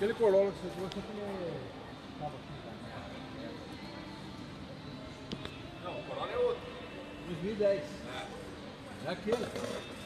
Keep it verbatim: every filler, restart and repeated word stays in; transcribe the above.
Aquele Corolla que você trouxe aqui é... Tava aqui, tá? Não, o Corolla é outro. dois mil e dez. É. É aquele.